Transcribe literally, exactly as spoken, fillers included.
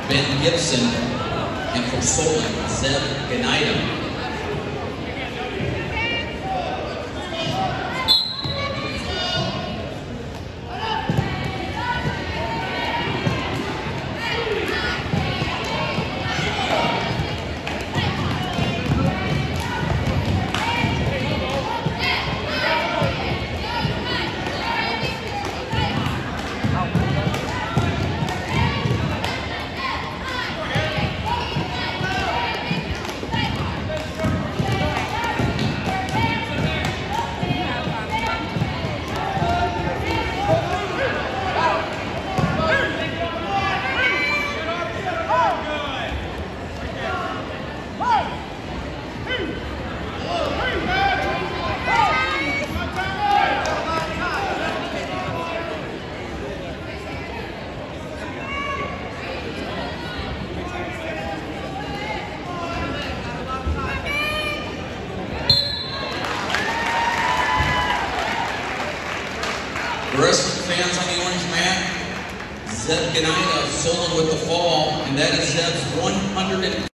Ben Gibson, and for Solon, Zeb Ganida. The rest of the fans on the orange mat, Zeb Ganida of Solon with the fall, and that is Zeb's one hundred